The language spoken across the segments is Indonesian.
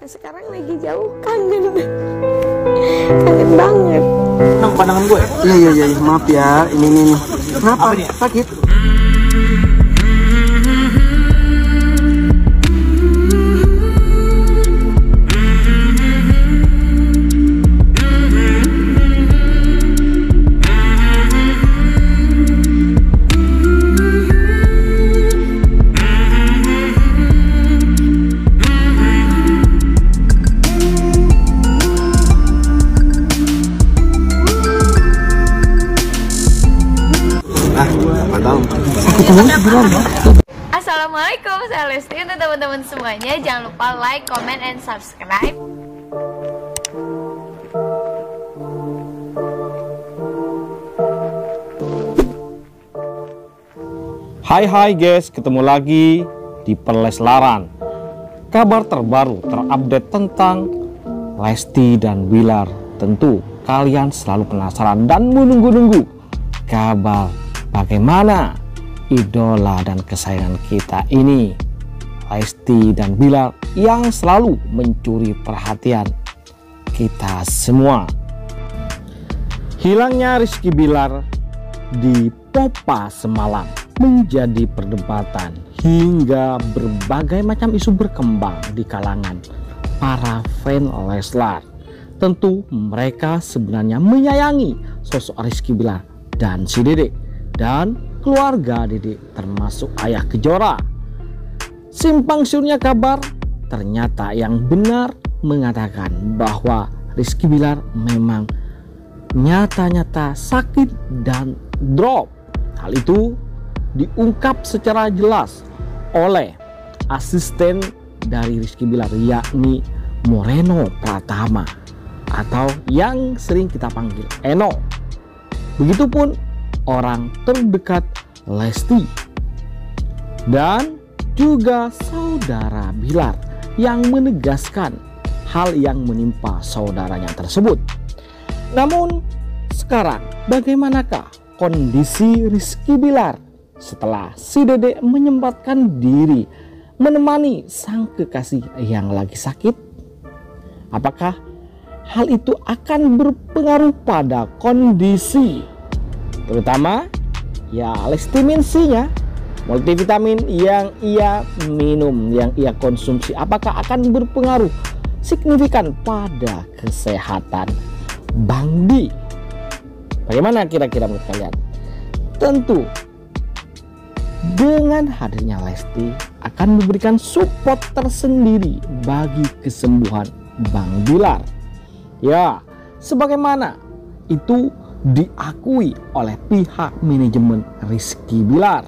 Sekarang lagi jauh, kangen banget. Nang pandangan gue. Iya, maaf ya. Ini. Kenapa? Sakit? Assalamualaikum, saya Lesti. Untuk teman-teman semuanya, jangan lupa like, comment, and subscribe. Hai guys, ketemu lagi di Perleslaran. Kabar terbaru terupdate tentang Lesti dan Bilar. Tentu kalian selalu penasaran dan menunggu-nunggu kabar bagaimana idola dan kesayangan kita ini, Lesti dan Bilar, yang selalu mencuri perhatian kita semua. Hilangnya Rizky Bilar di Popa semalam menjadi perdebatan hingga berbagai macam isu berkembang di kalangan para fan Leslar. Tentu mereka sebenarnya menyayangi sosok Rizky Bilar dan si Dede dan keluarga Dede, termasuk ayah Kejora. Simpang siurnya kabar, ternyata yang benar mengatakan bahwa Rizky Bilar memang nyata-nyata sakit dan drop. Hal itu diungkap secara jelas oleh asisten dari Rizky Bilar, yakni Moreno Pratama atau yang sering kita panggil Eno. Begitupun orang terdekat Lesti dan juga saudara Bilar yang menegaskan hal yang menimpa saudaranya tersebut. Namun sekarang bagaimanakah kondisi Rizky Bilar setelah si Dede menyempatkan diri menemani sang kekasih yang lagi sakit? Apakah hal itu akan berpengaruh pada kondisi, terutama ya Lestiminsinya, multivitamin yang ia minum, yang ia konsumsi, apakah akan berpengaruh signifikan pada kesehatan Bang Bi? Bagaimana kira-kira menurut kalian? Tentu dengan hadirnya Lesti akan memberikan support tersendiri bagi kesembuhan Bang Bilar. Ya, sebagaimana itu diakui oleh pihak manajemen Rizky Bilar.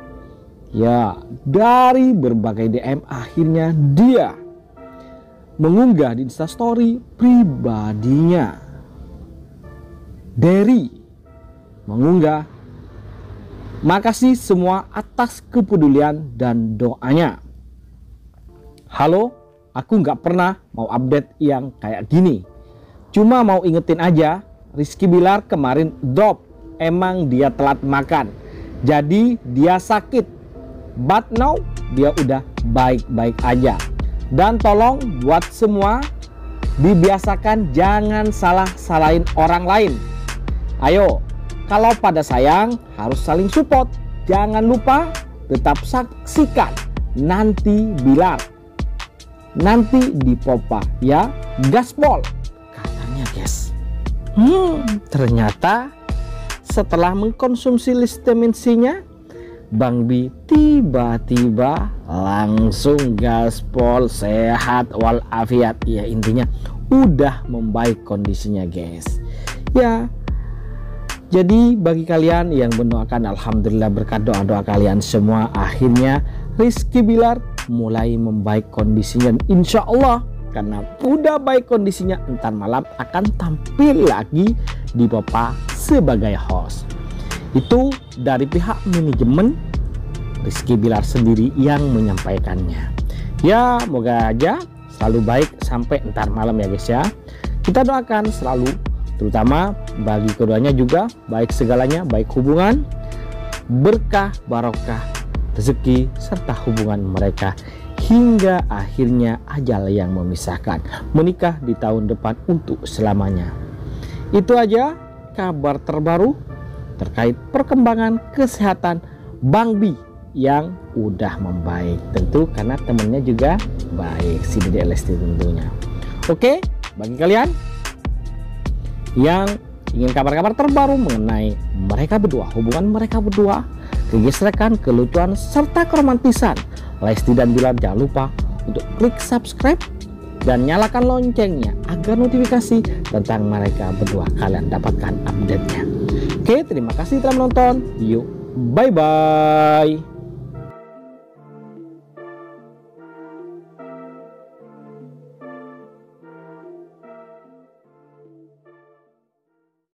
Ya, dari berbagai DM akhirnya dia mengunggah di Instastory pribadinya. Derry mengunggah, "Makasih semua atas kepedulian dan doanya. Halo, aku nggak pernah mau update yang kayak gini. Cuma mau ingetin aja, Rizky Bilar kemarin drop. Emang dia telat makan, jadi dia sakit. But now dia udah baik-baik aja. Dan tolong buat semua dibiasakan jangan salah-salahin orang lain. Ayo, kalau pada sayang harus saling support. Jangan lupa tetap saksikan nanti Bilar nanti di Popa ya, gaspol," katanya guys. Ternyata setelah mengkonsumsi Lestiminsinya, Bang Bi tiba-tiba langsung gaspol, sehat walafiat. Ya, intinya udah membaik kondisinya guys. Ya, jadi bagi kalian yang mendoakan, alhamdulillah berkat doa-doa kalian semua, akhirnya Rizky Bilar mulai membaik kondisinya. Insya Allah karena udah baik kondisinya, entar malam akan tampil lagi di Popa sebagai host. Itu dari pihak manajemen Rizky Bilar sendiri yang menyampaikannya. Ya, moga aja selalu baik sampai entar malam ya guys ya. Kita doakan selalu, terutama bagi keduanya juga baik segalanya, baik hubungan, berkah, barokah, rezeki, serta hubungan mereka hingga akhirnya ajal yang memisahkan, menikah di tahun depan untuk selamanya. Itu aja kabar terbaru terkait perkembangan kesehatan Bang Bi yang udah membaik, tentu karena temennya juga baik, si Dede Lesti tentunya. Oke, bagi kalian yang ingin kabar-kabar terbaru mengenai mereka berdua, hubungan mereka berdua, kegesrekan, kelucuan, serta keromantisan Lesti dan Bilar, jangan lupa untuk klik subscribe dan nyalakan loncengnya agar notifikasi tentang mereka berdua kalian dapatkan update-nya. Oke, terima kasih telah menonton. Yuk, bye-bye.